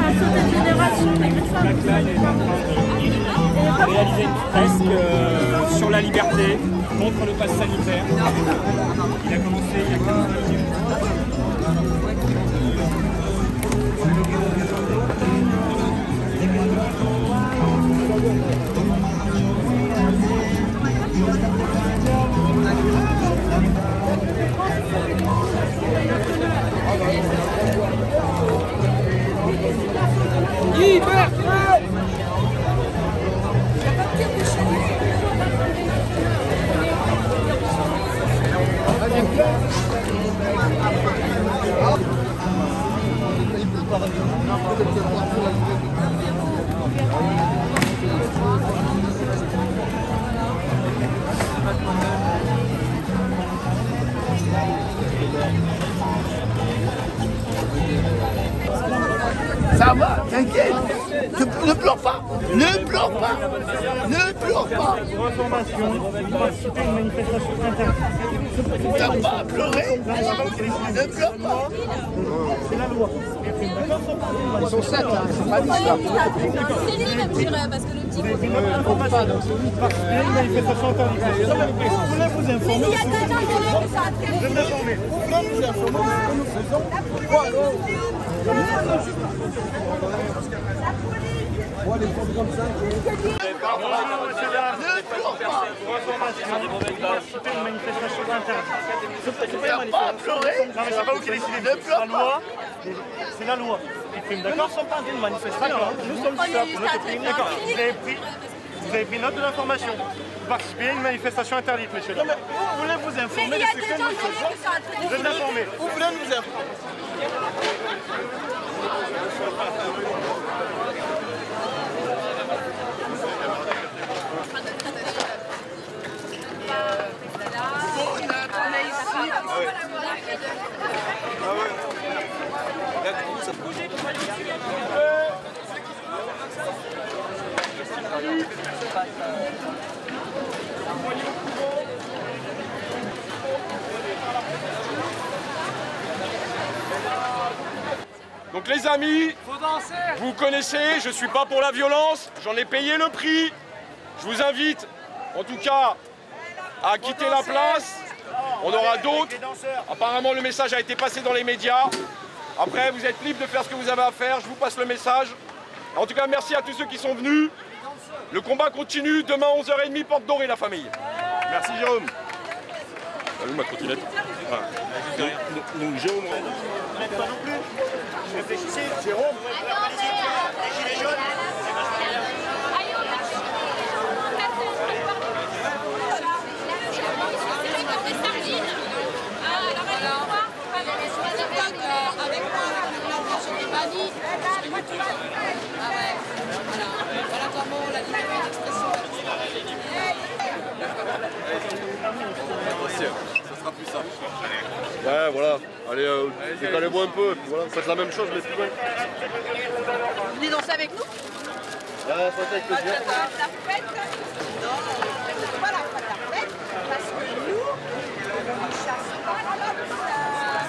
sauter de génération, mais que ça. Là, il est en train de réaliser une fresque sur la liberté contre le pass sanitaire. Il a commencé il y a 15 minutes. Ça va, t'inquiète. Ne pleure pas. Ne pleure pas. Ne pleure pas. Information, participer à une manifestation interdite. T'as pas à pleurer. Ne pleure pas. C'est la loi. Ils sont 7, hein. Ils sont pas 10 là. C'est lui même, je dirais, parce que le petit Participer à une manifestation interdite. Vous voulez vous informer. il y a des gens qui ça. Je vais vous informer. Nous informer de ce que nous faisons. Quoi alors? Moi, les gens comme ça, ne pleure pas. Participer à une manifestation interdite. C'est pas une T'as pas à pleurer. Non mais c'est pas vous qui décidez. Ne pleure La loi, c'est la loi. D'accord, nous ne sommes pas en train de manifester. Nous sommes là pour notre pays. D'accord. Vous avez pris note de l'information. Participer à une manifestation interdite, monsieur. Non, mais vous voulez vous informer de ce que nous faisons. Je vais vous informer. Vous voulez nous informer? Donc les amis, vous connaissez, je ne suis pas pour la violence, j'en ai payé le prix. Je vous invite, en tout cas, à quitter la place. On aura d'autres. Apparemment, le message a été passé dans les médias. Après, vous êtes libre de faire ce que vous avez à faire. Je vous passe le message. En tout cas, merci à tous ceux qui sont venus. Le combat continue. Demain, 11h30, Porte Dorée, la famille. Merci, Jérôme. Salut, ma trottinette. Voilà. Donc, Jérôme. Pas non plus. Réfléchissez. Jérôme. Les gilets jaunes. Ça sera plus simple. Ouais, voilà. Allez, décalez-moi un peu, et puis voilà, faites la même chose, mais plus loin. Vous venez danser avec nous? Ouais, ça fait avec plaisir. La fête? Non, c'est pas la fête, parce que nous, on ne chasse pas comme ça.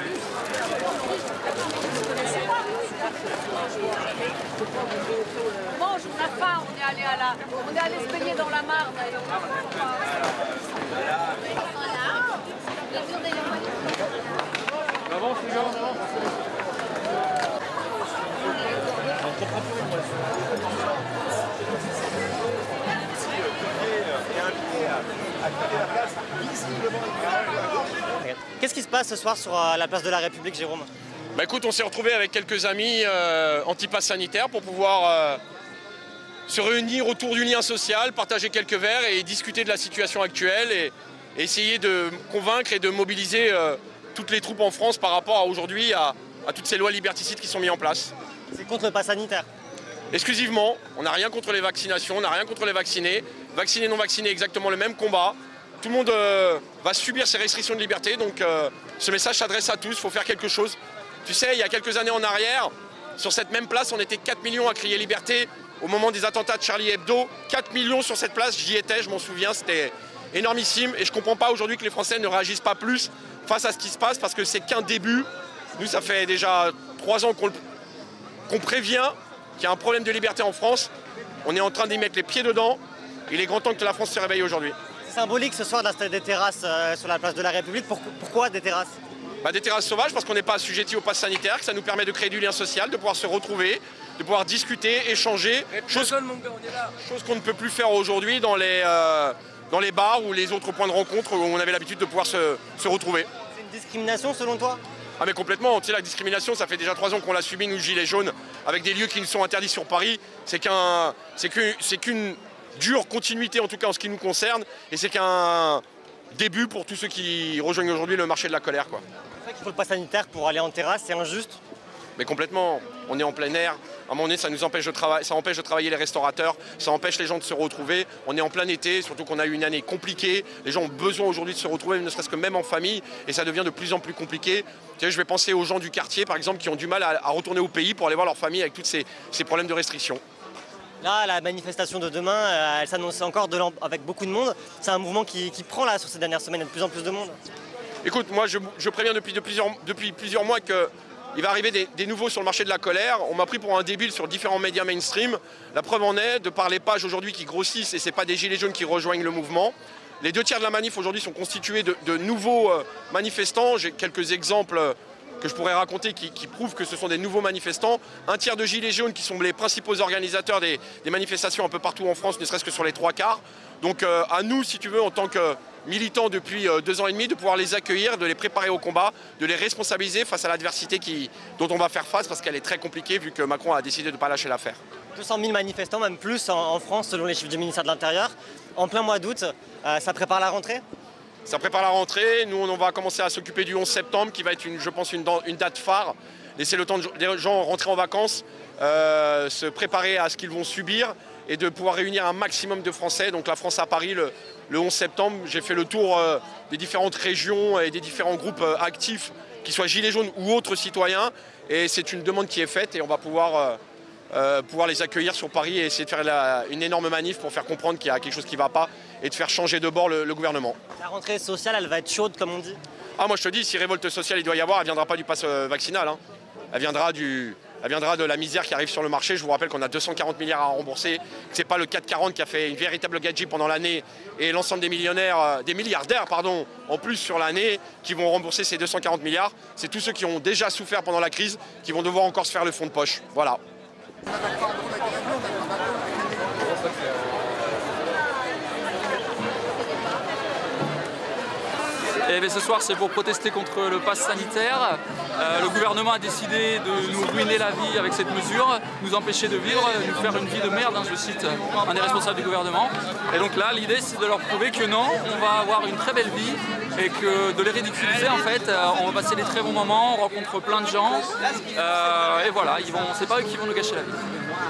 Mange, on a faim, on est allé se baigner dans la Marne. On avance, les gars, on avance. Qu'est-ce qui se passe ce soir sur la place de la République, Jérôme? Bah écoute, on s'est retrouvés avec quelques amis anti-pass sanitaire pour pouvoir se réunir autour du lien social, partager quelques verres et discuter de la situation actuelle et essayer de convaincre et de mobiliser toutes les troupes en France par rapport à aujourd'hui à toutes ces lois liberticides qui sont mises en place. C'est contre le pass sanitaire? Exclusivement, on n'a rien contre les vaccinations, on n'a rien contre les vaccinés. Vaccinés, non vaccinés, exactement le même combat. Tout le monde va subir ces restrictions de liberté, donc ce message s'adresse à tous, il faut faire quelque chose. Tu sais, il y a quelques années en arrière, sur cette même place, on était 4 millions à crier liberté au moment des attentats de Charlie Hebdo. 4 millions sur cette place, j'y étais, je m'en souviens, c'était énormissime. Et je ne comprends pas aujourd'hui que les Français ne réagissent pas plus face à ce qui se passe, parce que c'est qu'un début. Nous, ça fait déjà 3 ans qu'on prévient, qu'il y a un problème de liberté en France. On est en train d'y mettre les pieds dedans. Il est grand temps que la France se réveille aujourd'hui. C'est symbolique ce soir d'installer des terrasses sur la place de la République. Pourquoi des terrasses? Des terrasses sauvages parce qu'on n'est pas assujetti au pass sanitaire, que ça nous permet de créer du lien social, de pouvoir se retrouver, de pouvoir discuter, échanger. Chose qu'on ne peut plus faire aujourd'hui dans les bars ou les autres points de rencontre où on avait l'habitude de pouvoir se retrouver. C'est une discrimination selon toi? Ah mais complètement, tu sais, la discrimination, ça fait déjà 3 ans qu'on l'a subi, nous, Gilets jaunes, avec des lieux qui nous sont interdits sur Paris. C'est qu'une dure continuité, en tout cas en ce qui nous concerne, et c'est qu'un début pour tous ceux qui rejoignent aujourd'hui le marché de la colère, quoi. C'est vrai qu'il faut le pass sanitaire pour aller en terrasse, c'est injuste? Mais complètement, on est en plein air, à un moment donné ça nous empêche de travailler, ça empêche de travailler les restaurateurs, ça empêche les gens de se retrouver, on est en plein été, surtout qu'on a eu une année compliquée, les gens ont besoin aujourd'hui de se retrouver, ne serait-ce que même en famille, et ça devient de plus en plus compliqué. Tu sais, je vais penser aux gens du quartier par exemple qui ont du mal à retourner au pays pour aller voir leur famille avec tous ces problèmes de restrictions. Là, la manifestation de demain, elle s'annonçait encore avec beaucoup de monde. C'est un mouvement qui prend là sur ces dernières semaines, il y a de plus en plus de monde. Écoute, moi je préviens depuis plusieurs mois qu'il va arriver des nouveaux sur le marché de la colère. On m'a pris pour un débile sur différents médias mainstream. La preuve en est, de par les pages aujourd'hui qui grossissent, et ce n'est pas des gilets jaunes qui rejoignent le mouvement. Les 2 tiers de la manif aujourd'hui sont constitués de nouveaux manifestants. J'ai quelques exemples que je pourrais raconter qui prouvent que ce sont des nouveaux manifestants. 1 tiers de gilets jaunes qui sont les principaux organisateurs des manifestations un peu partout en France, ne serait-ce que sur les 3 quarts. Donc à nous, si tu veux, en tant que militants depuis 2 ans et demi, de pouvoir les accueillir, de les préparer au combat, de les responsabiliser face à l'adversité dont on va faire face parce qu'elle est très compliquée vu que Macron a décidé de ne pas lâcher l'affaire. 200 000 manifestants, même plus en France selon les chiffres du ministère de l'Intérieur. En plein mois d'août, ça prépare la rentrée? Ça prépare la rentrée. Nous, on va commencer à s'occuper du 11 septembre qui va être, je pense, une date phare. Laisser le temps des gens rentrer en vacances, se préparer à ce qu'ils vont subir et de pouvoir réunir un maximum de Français. Donc la France à Paris le 11 septembre. J'ai fait le tour des différentes régions et des différents groupes actifs, qu'ils soient gilets jaunes ou autres citoyens. Et c'est une demande qui est faite et on va pouvoir les accueillir sur Paris et essayer de faire une énorme manif pour faire comprendre qu'il y a quelque chose qui ne va pas et de faire changer de bord le gouvernement. La rentrée sociale, elle va être chaude comme on dit? Ah, moi je te dis, si révolte sociale il doit y avoir, elle ne viendra pas du pass vaccinal. Hein. Elle viendra de la misère qui arrive sur le marché. Je vous rappelle qu'on a 240 milliards à rembourser, que ce n'est pas le 440 qui a fait une véritable gabegie pendant l'année et l'ensemble des milliardaires en plus sur l'année qui vont rembourser ces 240 milliards. C'est tous ceux qui ont déjà souffert pendant la crise qui vont devoir encore se faire le fond de poche. Voilà. Et ce soir, c'est pour protester contre le pass sanitaire. Le gouvernement a décidé de nous ruiner la vie avec cette mesure, nous empêcher de vivre, nous faire une vie de merde, hein, je cite un des responsables du gouvernement. Et donc là, l'idée, c'est de leur prouver que non, on va avoir une très belle vie et que de les ridiculiser, en fait, on va passer des très bons moments, on rencontre plein de gens. Et voilà, c'est pas eux qui vont nous gâcher la vie.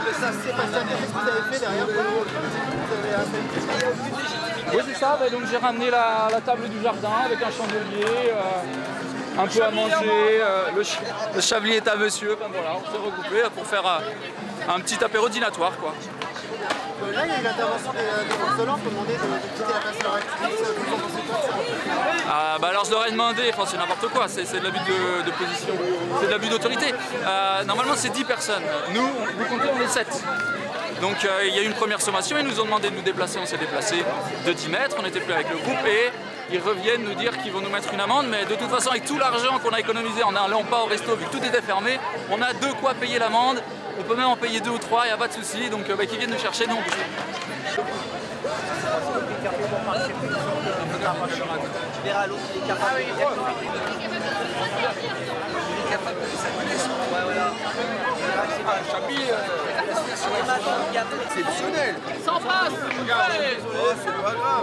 Oui, c'est ça, donc j'ai ramené la table du jardin avec un chandelier, un peu à manger, le chablis est à monsieur, enfin, voilà, on s'est regroupés pour faire un petit apéro dînatoire, quoi. Là, il y a eu l'intervention des forces de l'ordre pour demander de quitter la place de la République. Alors je leur ai demandé, enfin c'est n'importe quoi, c'est de l'abus de position, c'est de l'abus d'autorité. Normalement c'est 10 personnes, nous, vous comptez, on est 7. Donc il y a eu une première sommation, ils nous ont demandé de nous déplacer, on s'est déplacé de 10 mètres, on n'était plus avec le groupe et ils reviennent nous dire qu'ils vont nous mettre une amende, mais de toute façon avec tout l'argent qu'on a économisé en n'allant pas au resto vu que tout était fermé, on a de quoi payer l'amende, on peut même en payer 2 ou 3, il n'y a pas de souci, donc qu'ils viennent nous chercher, non. Exceptionnel. Sans passe. Allez. C'est pas grave.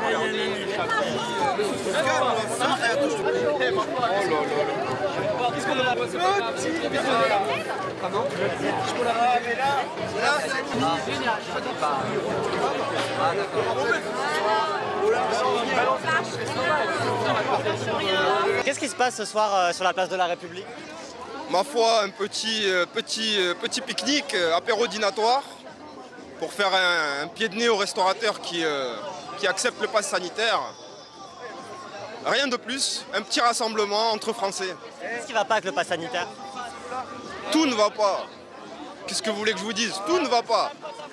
Qu'est-ce qui se passe ce soir sur la place de la République? Ma foi, un petit pique-nique apérodinatoire pour faire un pied de nez aux restaurateurs qui acceptent le pass sanitaire. Rien de plus, un petit rassemblement entre Français. Qu'est-ce qui ne va pas avec le pass sanitaire? Tout ne va pas. Qu'est-ce que vous voulez que je vous dise? Tout ne va pas.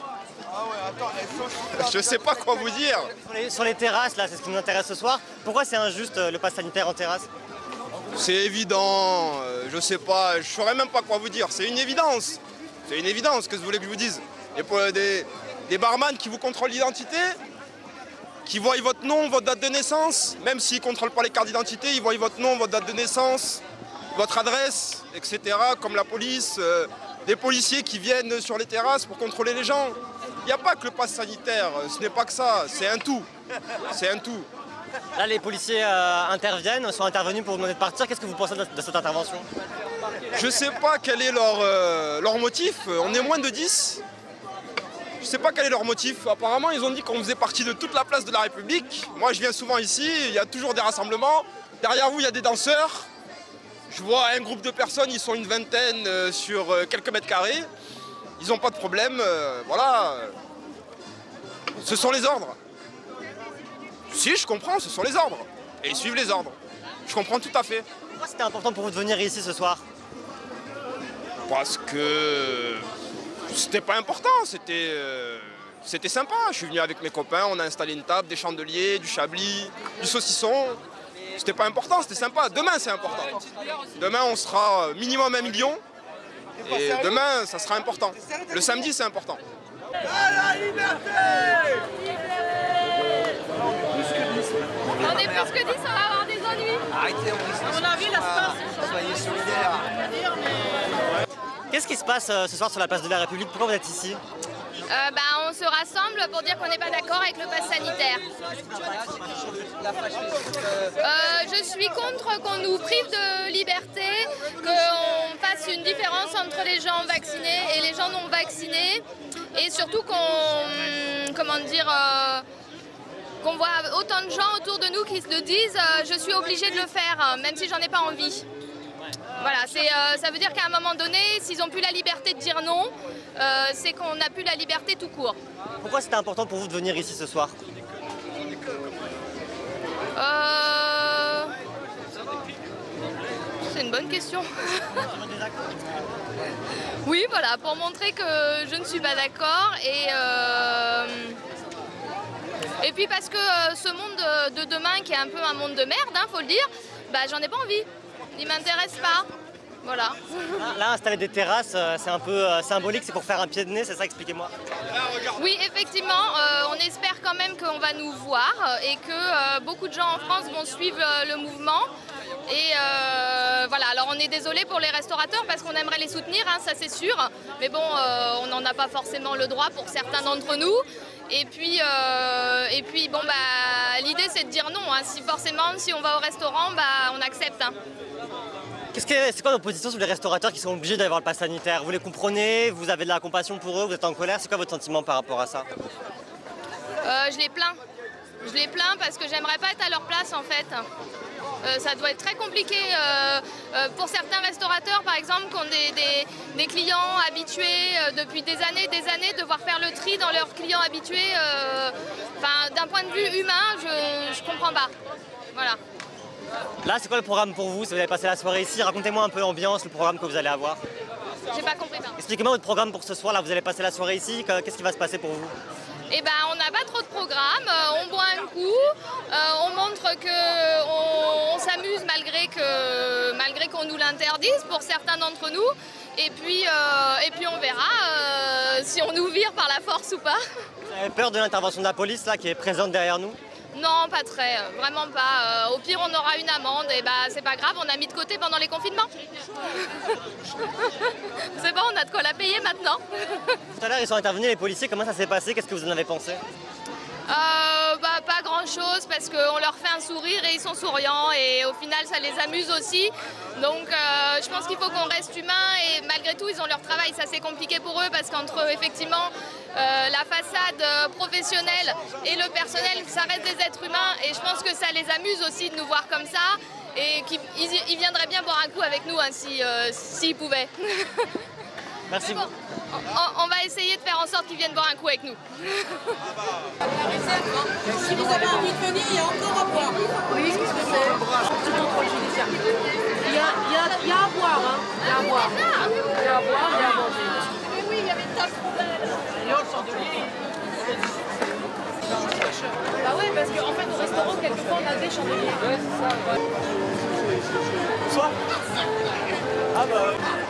Je sais pas quoi vous dire. Sur les terrasses, là, c'est ce qui nous intéresse ce soir. Pourquoi c'est injuste le pass sanitaire en terrasse? C'est évident, je sais pas, je saurais même pas quoi vous dire. C'est une évidence. C'est une évidence, que vous voulez que je vous dise. Et pour des barman qui vous contrôlent l'identité, qui voient votre nom, votre date de naissance, même s'ils ne contrôlent pas les cartes d'identité, ils voient votre nom, votre date de naissance, votre adresse, etc. Comme la police, des policiers qui viennent sur les terrasses pour contrôler les gens. Il n'y a pas que le pass sanitaire, ce n'est pas que ça, c'est un tout. C'est un tout. Là, les policiers sont intervenus pour vous demander de partir. Qu'est-ce que vous pensez de cette intervention? Je ne sais pas quel est leur motif. On est moins de 10. Je ne sais pas quel est leur motif. Apparemment, ils ont dit qu'on faisait partie de toute la place de la République. Moi, je viens souvent ici, il y a toujours des rassemblements. Derrière vous, il y a des danseurs. Je vois un groupe de personnes, ils sont une vingtaine sur quelques mètres carrés. Ils n'ont pas de problème, voilà. Ce sont les ordres. Si, je comprends, ce sont les ordres. Et ils suivent les ordres. Je comprends tout à fait. Pourquoi c'était important pour vous de venir ici ce soir? Parce que c'était pas important, c'était sympa. Je suis venu avec mes copains, on a installé une table, des chandeliers, du chablis, du saucisson. C'était pas important, c'était sympa. Demain, c'est important. Demain, on sera minimum 1 million. Et demain, ça sera important. Le samedi, c'est important. À la liberté! On est plus que 10, on va avoir des ennuis. Arrêtez, à mon avis, la star, soyez solidaires. Qu'est-ce qui se passe ce soir sur la place de la République? Pourquoi vous êtes ici? On se rassemble pour dire qu'on n'est pas d'accord avec le pass sanitaire. Je suis contre qu'on nous prive de liberté, qu'on fasse une différence entre les gens vaccinés et les gens non vaccinés, et surtout qu'on voit autant de gens autour de nous qui se disent je suis obligé de le faire, même si j'en ai pas envie. Voilà, ça veut dire qu'à un moment donné, s'ils n'ont plus la liberté de dire non, c'est qu'on n'a plus la liberté tout court. Pourquoi c'était important pour vous de venir ici ce soir? C'est une bonne question. Oui, voilà, pour montrer que je ne suis pas d'accord et puis parce que ce monde de demain qui est un peu un monde de merde, faut le dire, j'en ai pas envie. Il m'intéresse pas. Voilà. Là, installer des terrasses, c'est un peu symbolique, c'est pour faire un pied de nez, c'est ça? Expliquez-moi. Oui, effectivement, on espère quand même qu'on va nous voir et que beaucoup de gens en France vont suivre le mouvement. Et voilà, alors on est désolé pour les restaurateurs parce qu'on aimerait les soutenir, ça c'est sûr. Mais bon, on n'en a pas forcément le droit pour certains d'entre nous. Et puis bon, l'idée c'est de dire non. Si on va au restaurant, on accepte. C'est quoi votre position sur les restaurateurs qui sont obligés d'avoir le pass sanitaire? Vous les comprenez? Vous avez de la compassion pour eux? Vous êtes en colère? C'est quoi votre sentiment par rapport à ça? Je les plains. Je les plains parce que j'aimerais pas être à leur place en fait. Ça doit être très compliqué pour certains restaurateurs par exemple qui ont des clients habitués depuis des années, de devoir faire le tri dans leurs clients habitués. D'un point de vue humain, je comprends pas. Voilà. Là, c'est quoi le programme pour vous? Si vous allez passer la soirée ici, racontez-moi un peu l'ambiance, le programme que vous allez avoir. J'ai pas compris. Expliquez-moi votre programme pour ce soir. Là, vous allez passer la soirée ici. Qu'est-ce qui va se passer pour vous? On n'a pas trop de programme. On boit un coup. On montre qu'on s'amuse malgré qu'on nous l'interdise pour certains d'entre nous. Et puis on verra si on nous vire par la force ou pas. Vous avez peur de l'intervention de la police là, qui est présente derrière nous? Non, pas très, vraiment pas. Au pire, on aura une amende et c'est pas grave, on a mis de côté pendant les confinements. C'est bon, on a de quoi la payer maintenant. Tout à l'heure, ils sont intervenus, les policiers, comment ça s'est passé? Qu'est-ce que vous en avez pensé? Pas grand-chose parce qu'on leur fait un sourire et ils sont souriants et au final, ça les amuse aussi. Donc, je pense qu'il faut qu'on reste humain et malgré tout, ils ont leur travail. Ça, c'est compliqué pour eux parce qu'entre effectivement la façade professionnelle et le personnel, ça reste des êtres humains et je pense que ça les amuse aussi de nous voir comme ça et qu'ils viendraient bien boire un coup avec nous s'ils pouvaient. Merci. Bon, on va essayer de faire en sorte qu'ils viennent boire un coup avec nous. Si vous avez envie de venir, il y a encore à boire. Oui, qu'est-ce que c'est? C'est le contrôle judiciaire. Il y a à boire, hein. Il y a à boire. Il y a à boire, il y a à manger. parce qu'en fait, au restaurant, quelquefois, on a des chandeliers. Bonsoir. Ah bah...